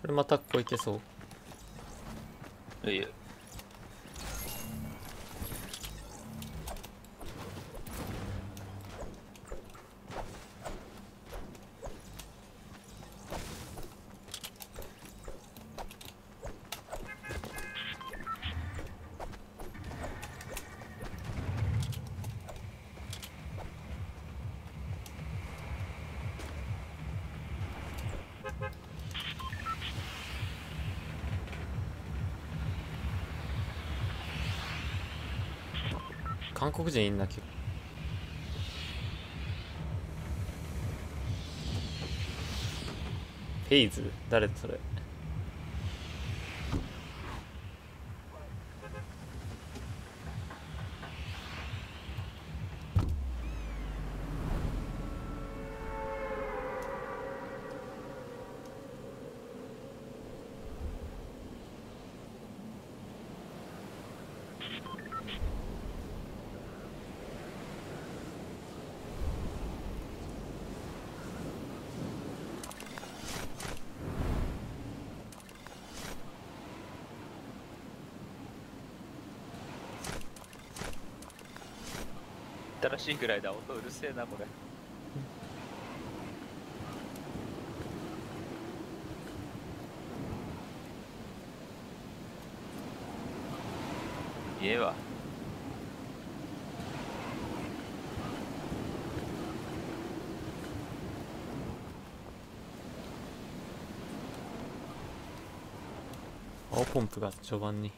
これまたここいけそう。 いいよ。 韓国人いんな結構。フェイズ誰それ。 新しいぐらいだ。音うるせえなこれ。家は青ポンプが序盤に。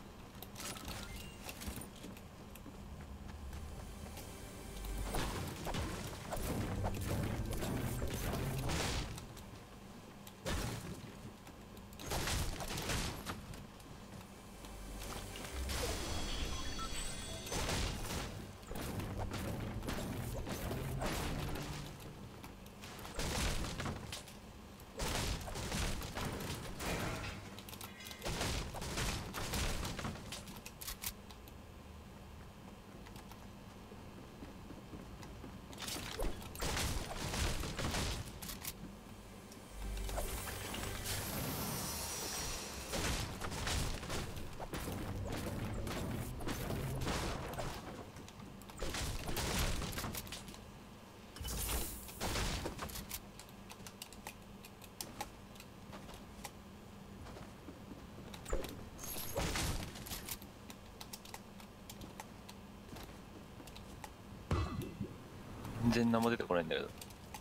全然何も出てこないんだけど。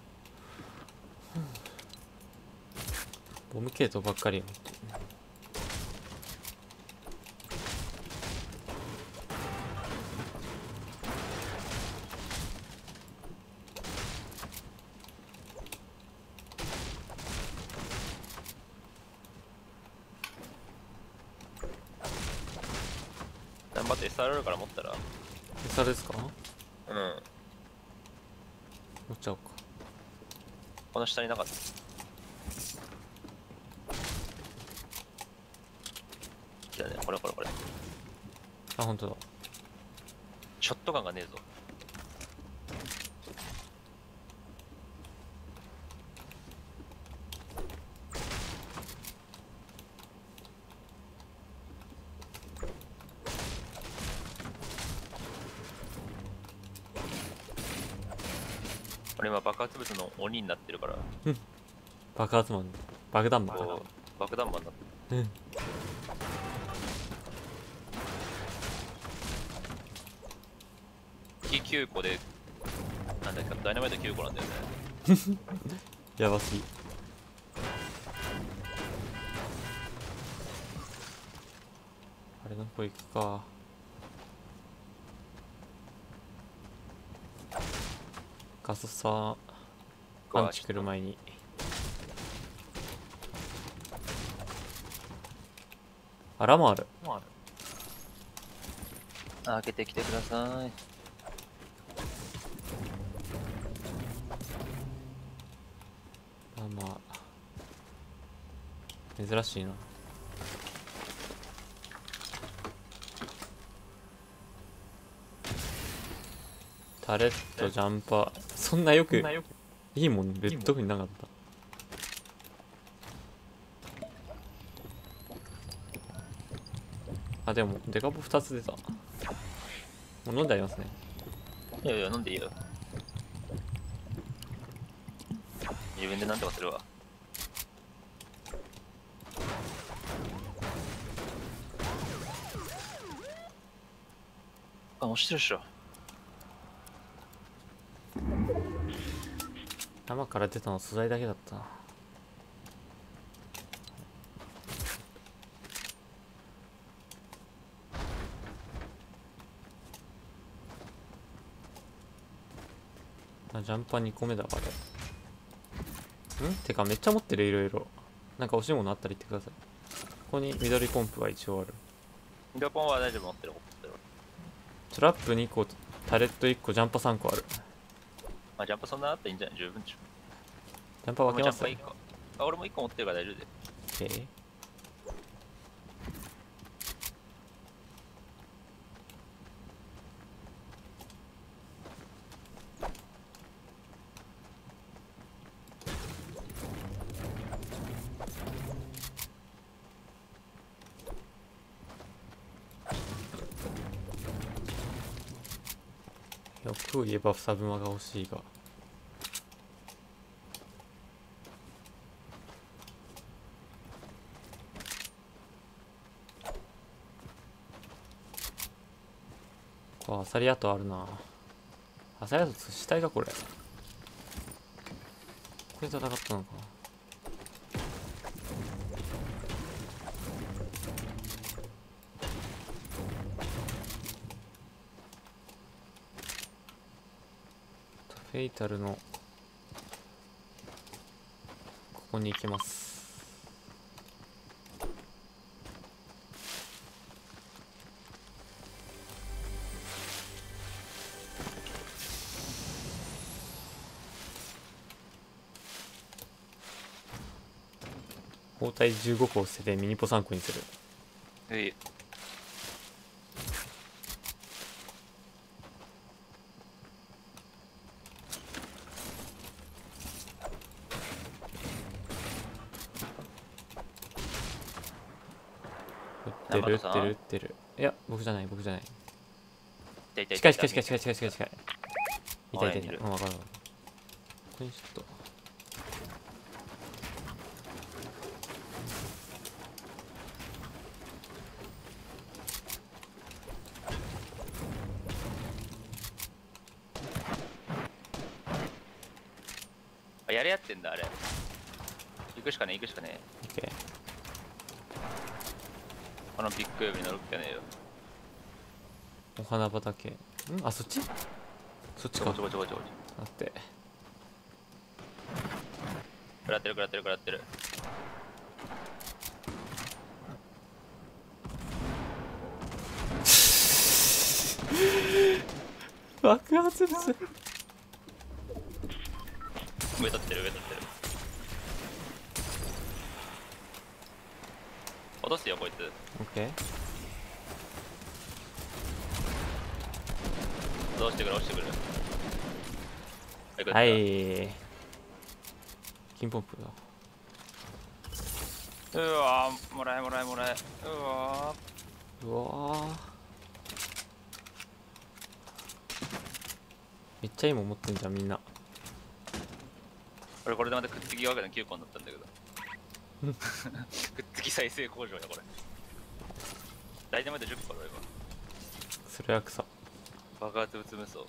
ボム系統ばっかりよ。 頑張って SRR から持ったら。 餌ですか。 うん。 持っちゃおうか。 この下になかった。じゃあね、これ。 あ、本当だ。 ショットガンがねえぞ。俺今爆発物の鬼になってるから。 爆発マン、爆弾マンかな。 こう爆弾魔になってる。 うん。 9個で、なんだっけ、ダイナマイト9個なんだよね。 やばすぎ。あれの方行くか。ガソさパンチ来る前に。あらもある。 開けてきてください。 まあ珍しいな。タレットジャンパーそんなよくいいもんレッドになかった。 あ、でもデカボ2つ出た。もう飲んでありますね。 いやいや、飲んでいいよ。自分でなんとかするわ。あ、押してるっしょ。 山から出たの素材だけだったな。あ、ジャンパー2個目だあれ。てかめっちゃ持ってる、いろいろ。なんか欲しいものあったら言ってください。ここに緑ポンプが一応ある。 ミラポンは大丈夫、持ってる。 トラップ2個、タレット1個、ジャンパー3個ある。 まあ、ジャンプそんなあったらいいんじゃない？十分でしょ。 ジャンパー分けますジャンプ1個。あ、俺も1個持ってるから大丈夫で。 欲を言えばサブマが欲しいが。これアサリ跡あるな。アサリ跡死体かこれ。これ戦ったのか。フェイタルのここに行きます。包帯15個を捨ててミニポ3個にする。 はい。 撃ってる。いや、僕じゃない。 近い。 近い。痛い。うん、わかる。ここにちょっと。 あ、やれやってんだ、あれ。行くしかねえ。 オッケー。 このビッグウェブに乗るっきゃねえよ。 お花畑。あ、そっちか。 ちょこ。 待って。 食らってる。 爆発物。 上立ってる。落とすよ、こいつ。 オッケー。 落ちてくる。 はい。金ポンプだ。 うわー、もらえ。うわうわー。めっちゃいいもん持ってんじゃん、みんな。 ー。俺これでまたくっつきわけの9個になったんだけど。くっつき再生工場や、これ。大体まで10個だよ、 それは草。 今。爆発物無双。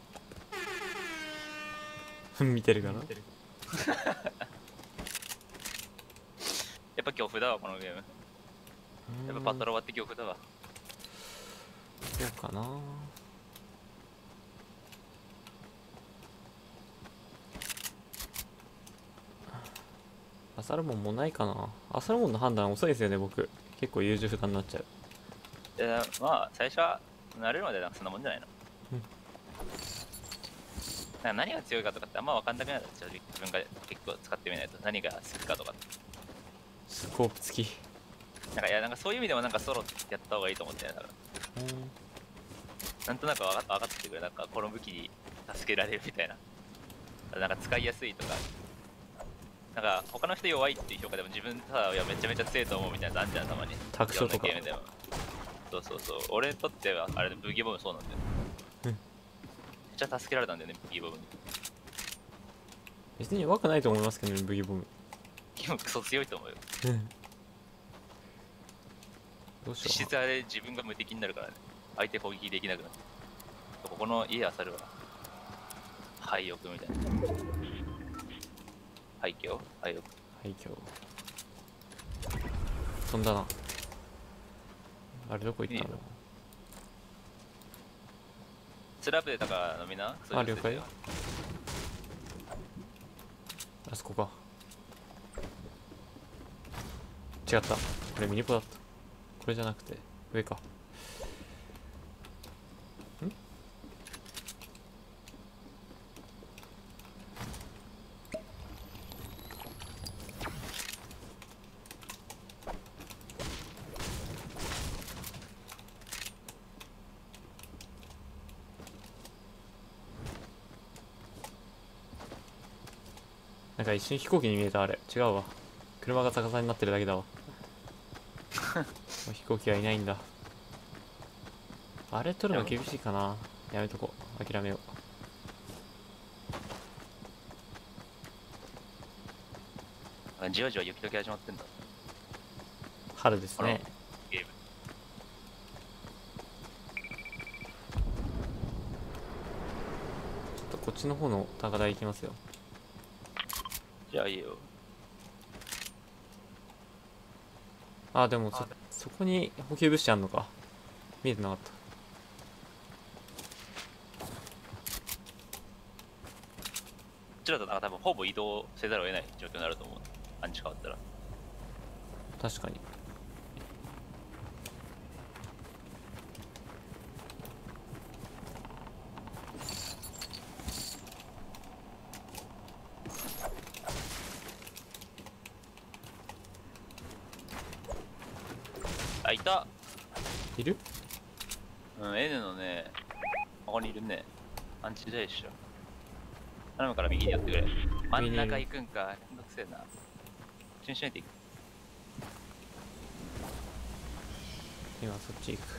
見てるかな。 やっぱ恐怖だわ、このゲーム。やっぱパトロワって恐怖だわ。 そうかな。アサルモンもないかな。アサルモンの判断遅いですよね、僕。結構優柔不断になっちゃう。 まあ、最初は慣れるまでなんかそんなもんじゃないの。なんか何が強いかとかってあんま分かんなくなっちゃう。自分が結構使ってみないと何が好きかとか。 スコープ付き。 なんかそういう意味でもなんかソロやった方がいいと思ってね。なんとなく分かってくれ。なんかこの武器に助けられるみたいな。なんか使いやすいとか。なんか他の人弱いっていう評価でも自分ただめちゃめちゃ強いと思うみたいなのあんじゃん、たまに。 卓上とか。 いろんなゲームでもそうそうそう。俺にとっては、あれでブギーボムそうなんだよ。 うんめっちゃ助けられたんだよね、ブギーボムに。 別に弱くないと思いますけどね、ブギボム。 ブギーボムクソ強いと思うよ。 どうし実よ質あれ自分が無敵になるからね。相手攻撃できなくなって。ここの家あさるわ。廃屋みたいな。廃墟廃屋。 う。はい、今日。飛んだな。あれどこ行ったの？ スラブでだから飲みな。 あ、了解。あそこか。違った。これミニポだった。これじゃなくて上か。ん？なんか一瞬飛行機に見えた。あれ違うわ。車が逆さになってるだけだわ。もう飛行機はいないんだ。あれ取るの厳しいかな。やめとこう。諦めよじわじわ雪解け始まってんだ。 う。春ですね。 ゲーム。 ちょっとこっちの方の高台行きますよ。 じゃあいいよ。 あ、でもそこに補給物資あんのか。見えてなかった。 こちらとなんか多分ほぼ移動せざるを得ない状況になると思う。アンチ変わったら。 確かに。 あ、いた。 いる？ うん、N のね、ここにいるね。アンチでしょ。頼むから右に寄ってくれ。真ん中行くんか。めんどくせえな。一緒にしないといく。 今そっち行く。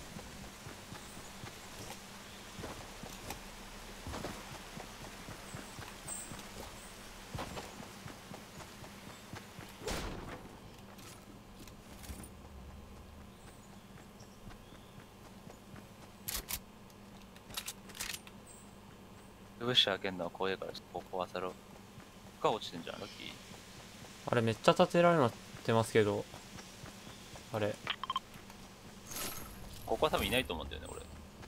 ブッシュ開けんのは怖いからちょっとここ漁ろう。が落ちてんじゃん、ラッキー。 あれめっちゃ立てられなってますけど。あれここは多分いないと思うんだよね、俺。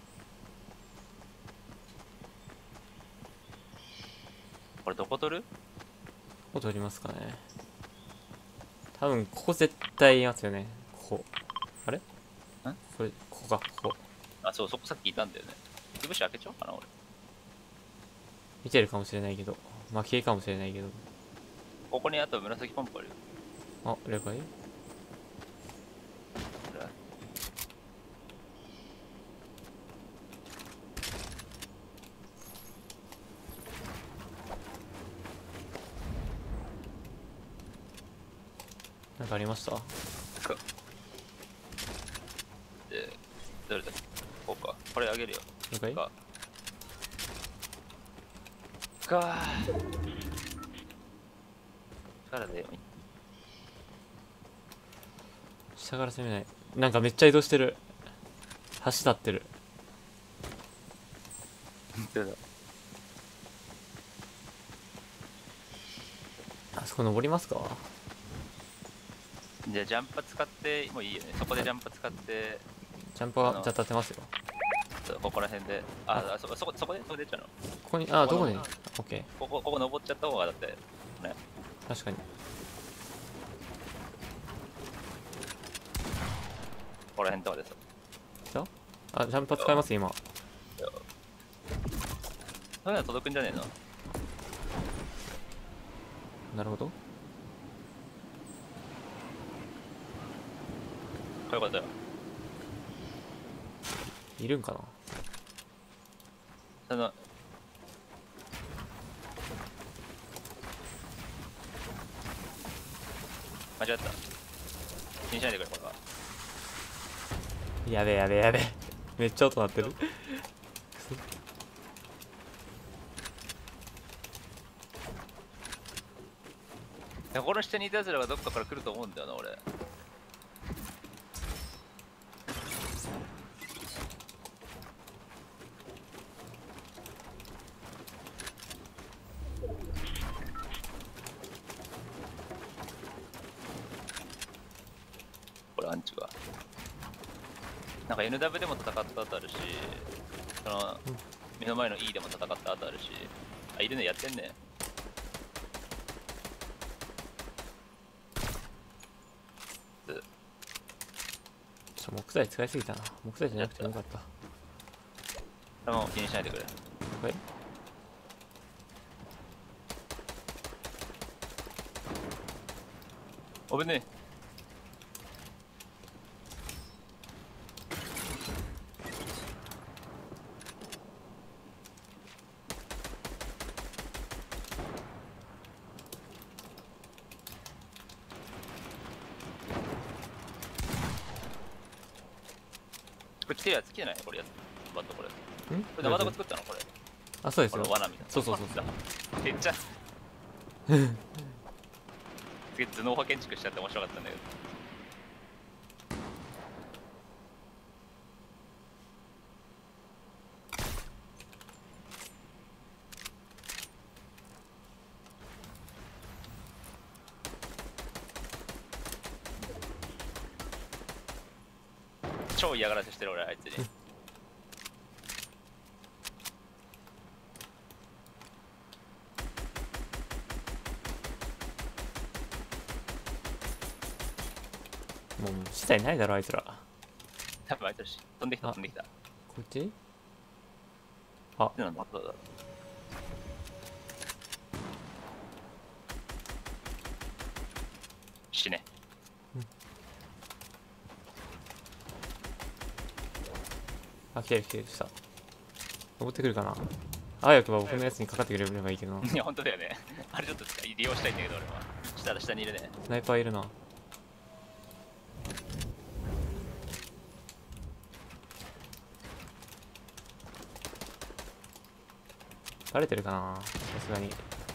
これどこ取る？ どこ取りますかね。多分ここ絶対いますよね。ここ。あれ？これここか。ここあ、そう、そこさっきいたんだよね。ブッシュ開けちゃおうかな、俺。 見てるかもしれないけど、負けかもしれないけど。 ここにあと紫ポンプあるよ。 あ、了解。 これなんかありました？ で、どれだっけ？こうか。これあげるよ。 了解。 か力で下から攻めない。なんかめっちゃ移動してる。橋立ってる。あそこ登りますか？ じゃあジャンパー使ってもういいよね。そこでジャンパー使ってジャンパーじゃあ立てますよ。 そうここら辺でそこで出ちゃうの。 ここに、あ、どこに？オッケー。 ここ登っちゃった方がだってね。 確かに。 ここら辺とかでさ。 じゃあ、ジャンパー使います今。 そういうの届くんじゃねえの？ なるほど。 こういうことよ。 いるんかな？ その間違った。気にしないでくれ、これは。 やべえやべえやべえ。めっちゃ音鳴ってる。 いやこの下にいたやつらがどっかから来ると思うんだよな俺。これアンチがなんか NW でも戦った後あるし、その目の前の E でも戦った後あるし、あいるね、やってんね。 木材使いすぎたな。木材じゃなくてもよかった。 もう気にしないでくれ。 はい。 おぶね。これ来てるやつ来てないこれやつ。バットこれ。これ生玉作ったのこれ。 あ、そうですよ。 この罠みたいな。 そうそうそうそう。 めっちゃ。すげえ頭脳派建築しちゃって面白かったんだけど。超嫌がらせしてる俺あいつに。 もう資材ないだろあいつら。 多分あいつら飛んできた飛んできた。 こっち？あ、 なんだそうだ。死ね。 あ、来てる来てるした。登ってくるかな。あわよくば僕のやつにかかってくれればいいけどな。 いや本当だよね。あれちょっと利用したいんだけど俺は。下にいるね。 スナイパーいるな。バレてるかな、さすがに。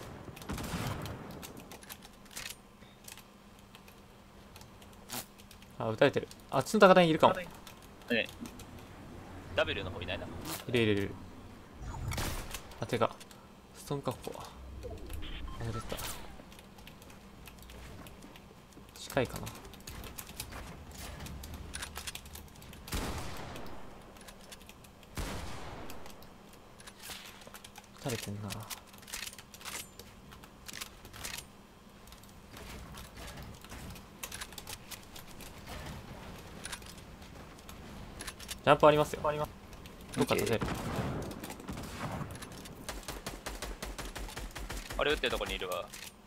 あ、撃たれてる。あっちの高台にいるかも。 ね。W の方いないな。 いるいるいる。あ、てかストーン確保忘れてた。近いかな。撃たれてんな。ジャンプありますよ。どっか立てる。 あれ撃ってるとこにいるわ。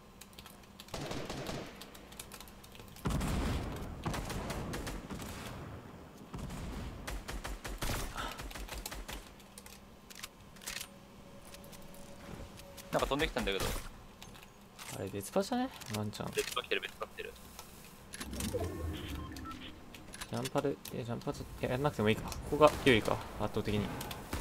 なんか飛んできたんだけど。 あれ別場じゃねワンちゃん。 別が来てる別が来てる。 ジャンパル、ジャンパルやんなくてもいいか。ここが有利か、圧倒的に。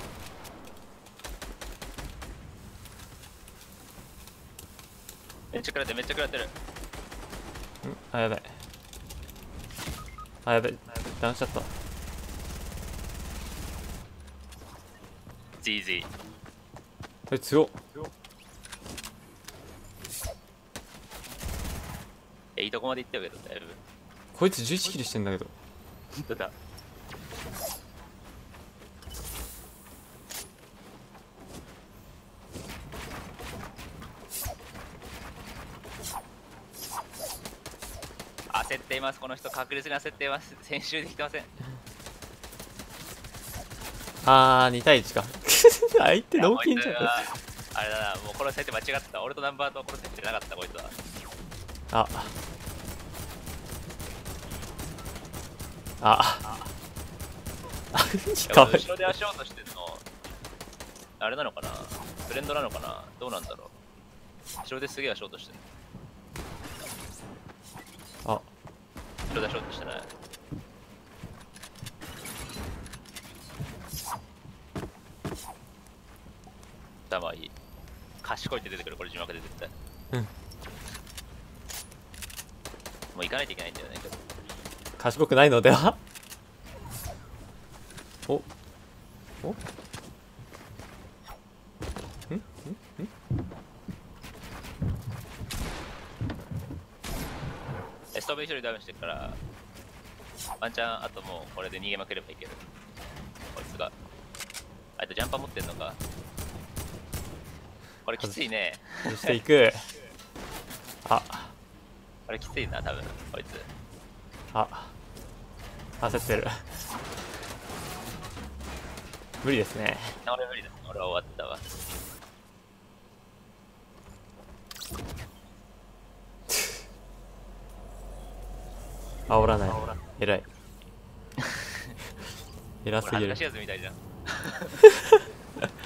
めっちゃ食らってるめっちゃ食らってる。 あ、やばい。あ、やばい。ダウンしちゃった。 ZZ。 強っ。 いいとこまで行ったけどだいぶ。 こいつ11キルしてんだけど。 本当だ。焦っていますこの人、確実に焦っています。先週できてません。 2対1か。相手同金じゃん。 あれだな、もうこの設定間違った。俺とナンバーとこの設定なかったこいつは。後ろで足音してんのあれなのかな、トレンドなのかな、どうなんだろう。後ろですげえ足音してる。後ろで足音してない。 頭いい。賢いって出てくる、これ字幕で絶対。 うん。 もう行かないといけないんだよね。 賢くないのでは。おおんんんストーブ一人ダウンしてるから、ワンチャンあともうこれで逃げまくればいける。こいつが。あいつジャンパー持ってんのか。これきついね。 そしていく。あこれきついな、多分こいつ。 焦ってる。無理ですね。 俺無理だ。俺は終わったわ。 煽らない。偉い。偉すぎる俺恥ずかしい。やつみたいじゃん。